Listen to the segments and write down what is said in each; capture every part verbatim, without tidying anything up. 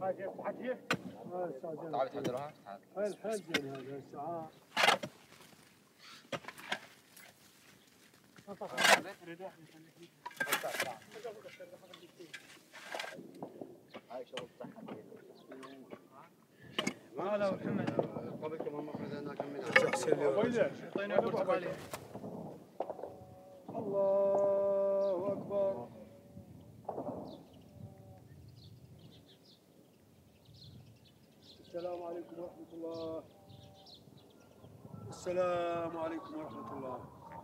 تعال تحضرها. هاي الحاجة هذا الساعة. ما هذا محمد قبلكم هم خذنا كم من الله أكبر. السلام عليكم ورحمة الله. السلام عليكم ورحمة الله.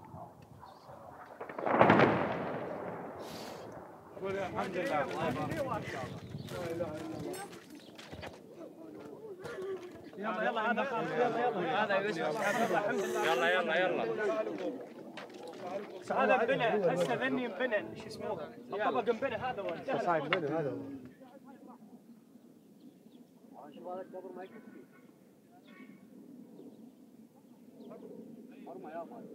الحمد لله. لا إله إلا الله. يلا يلا هذا خالد يلا يلا هذا يلا يلا يلا هذا انبنى هسه ذني انبنى شو اسمه الطبق انبنى هذا هو صايد منه هذا هو. شو بالك قبل ما يكفي. مرمى يا مال.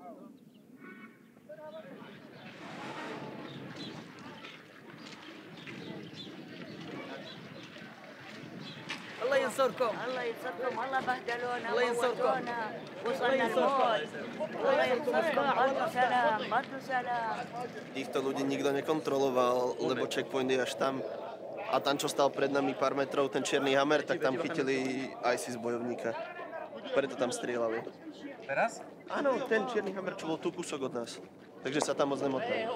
الله ينصركم الله ينصركم الله بهدلونا الله ينصركم وصلنا الموت الله ينصركم عدوا سلام عدوا سلام. Týchto ľudí nikto nekontroloval, lebo checkpoint je až tam. A tam, čo stal pred nami pár metrov, ten čierny Hammer, tak tam chytili ISIS bojovníka. Preto tam strieľali. Teraz? Áno, ten čierny Hammer, čo bol tu kúsok od nás. Takže sa tam moc nemotal.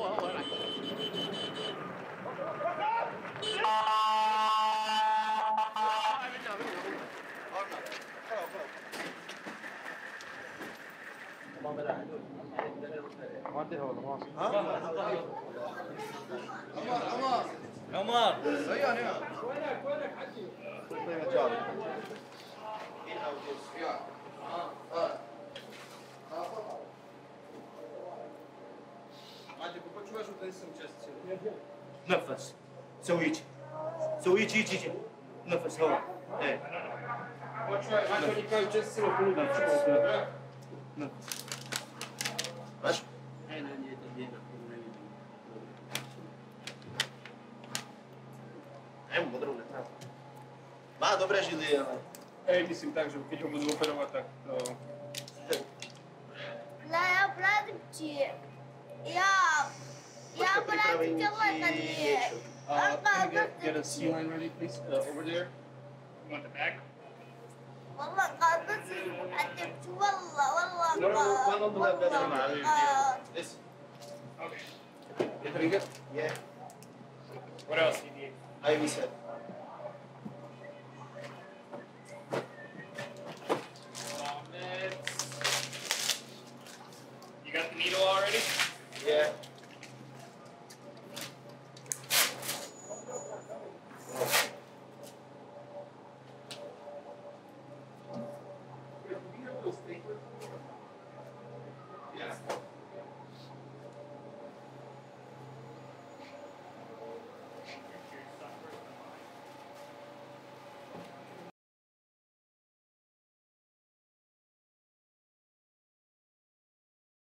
عمر وينك وينك حجي؟ نفس سوي هيك سوي هيك هيك هيك نفس هواء ايه نفس Máš? Aj mu modrú netrám. Má dobré žily, ale... Ej, myslím tak, že keď ho budú operovať, tak to... لا يا بلاد بتجي يا يا بلاد الله يخليك Get a sea line ready, please, uh, over there. You want the bag? والله قاطت عذبت والله والله No, no, no, one on the left, that's the والله one. قاطت. This? Okay. Get the Yeah. What else do you need? I V set.